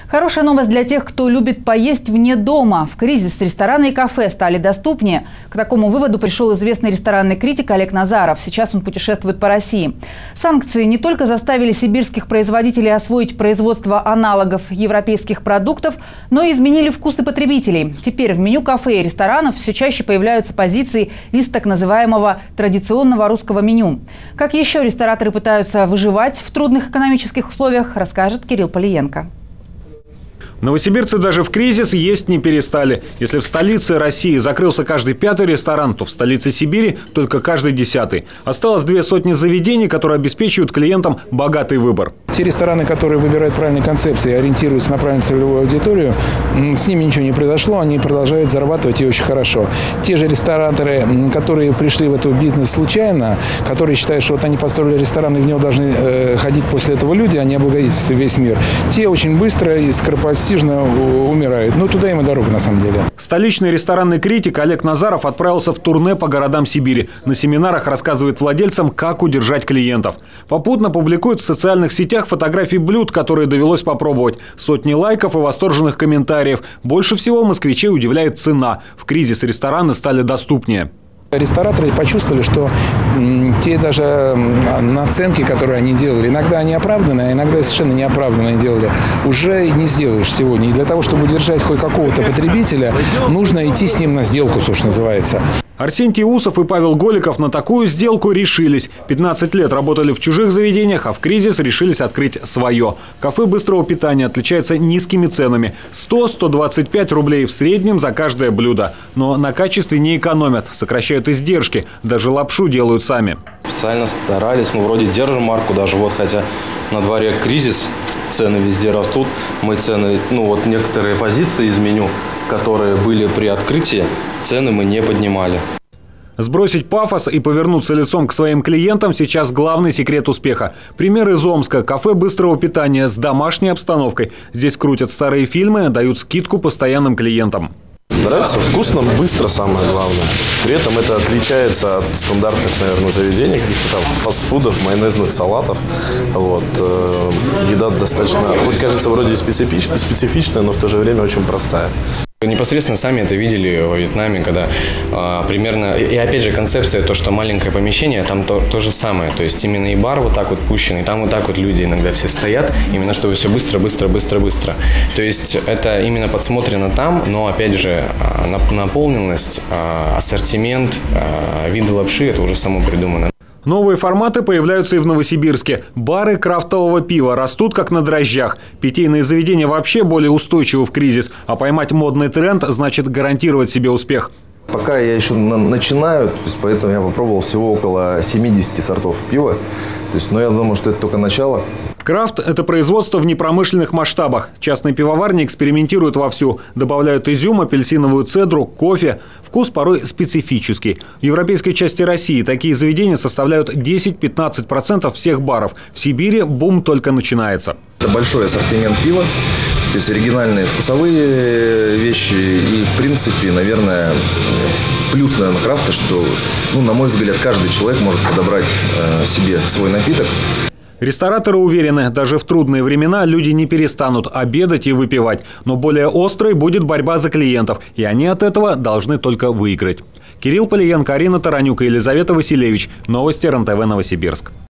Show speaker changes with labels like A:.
A: Хорошая новость для тех, кто любит поесть вне дома. В кризис рестораны и кафе стали доступнее. К такому выводу пришел известный ресторанный критик Олег Назаров. Сейчас он путешествует по России. Санкции не только заставили сибирских производителей освоить производство аналогов европейских продуктов, но и изменили вкусы потребителей. Теперь в меню кафе и ресторанов все чаще появляются позиции из так называемого традиционного русского меню. Как еще рестораторы пытаются выживать в трудных экономических условиях, расскажет Кирилл Полиенко.
B: Новосибирцы даже в кризис есть не перестали. Если в столице России закрылся каждый 5-й ресторан, то в столице Сибири только каждый 10-й. Осталось 200 заведений, которые обеспечивают клиентам богатый выбор.
C: Те рестораны, которые выбирают правильные концепции и ориентируются на правильную целевую аудиторию, с ними ничего не произошло, они продолжают зарабатывать и очень хорошо. Те же рестораторы, которые пришли в этот бизнес случайно, которые считают, что вот они построили ресторан и в него должны ходить после этого люди, они облагодетельствуют весь мир, те очень быстро и скоропостижно умирают. Ну, туда им и дорога, на самом деле.
B: Столичный ресторанный критик Олег Назаров отправился в турне по городам Сибири. На семинарах рассказывает владельцам, как удержать клиентов. Попутно публикует в социальных сетях фотографии блюд, которые довелось попробовать. Сотни лайков и восторженных комментариев. Больше всего москвичей удивляет цена. В кризис рестораны стали доступнее.
C: Рестораторы почувствовали, что те даже наценки, которые они делали, иногда они оправданные, а иногда совершенно неоправданные делали, уже не сделаешь сегодня. И для того, чтобы удержать хоть какого-то потребителя, нужно идти с ним на сделку, что называется.
B: Арсентий Усов и Павел Голиков на такую сделку решились. 15 лет работали в чужих заведениях, а в кризис решились открыть свое. Кафе быстрого питания отличается низкими ценами. 100-125 рублей в среднем за каждое блюдо. Но на качестве не экономят, сокращают издержки. Даже лапшу делают сами.
D: Специально старались, мы вроде держим марку даже, вот, хотя на дворе кризис, цены везде растут. Мы цены, некоторые позиции из меню, которые были при открытии, цены мы не поднимали.
B: Сбросить пафос и повернуться лицом к своим клиентам сейчас главный секрет успеха. Пример из Омска. Кафе быстрого питания с домашней обстановкой. Здесь крутят старые фильмы, дают скидку постоянным клиентам.
E: Нравится вкусно, быстро, самое главное. При этом это отличается от стандартных, наверное, заведений, каких-то там фастфудов, майонезных салатов. Вот. Еда достаточно, хоть кажется вроде специфичная, но в то же время очень простая.
F: Непосредственно сами это видели во Вьетнаме, когда примерно, и опять же концепция, то, что маленькое помещение, там то же самое. То есть именно и бар вот так вот пущенный, там вот так вот люди иногда все стоят, именно чтобы все быстро. То есть это именно подсмотрено там, но опять же наполненность, ассортимент, виды лапши, это уже само придумано.
B: Новые форматы появляются и в Новосибирске. Бары крафтового пива растут как на дрожжах. Питейные заведения вообще более устойчивы в кризис. А поймать модный тренд значит гарантировать себе успех.
G: Пока я еще начинаю, поэтому я попробовал всего около 70 сортов пива. Но я думаю, что это только начало.
B: Крафт – это производство в непромышленных масштабах. Частные пивоварни экспериментируют вовсю. Добавляют изюм, апельсиновую цедру, кофе. Вкус порой специфический. В европейской части России такие заведения составляют 10-15% всех баров. В Сибири бум только начинается.
G: Это большой ассортимент пива. То есть оригинальные вкусовые вещи. И, в принципе, наверное, плюс, крафта, что, на мой взгляд, каждый человек может подобрать себе свой напиток.
B: Рестораторы уверены, даже в трудные времена люди не перестанут обедать и выпивать. Но более острой будет борьба за клиентов. И они от этого должны только выиграть. Кирилл Полиенко, Арина Таранюк и Елизавета Василевич. Новости РНТВ Новосибирск.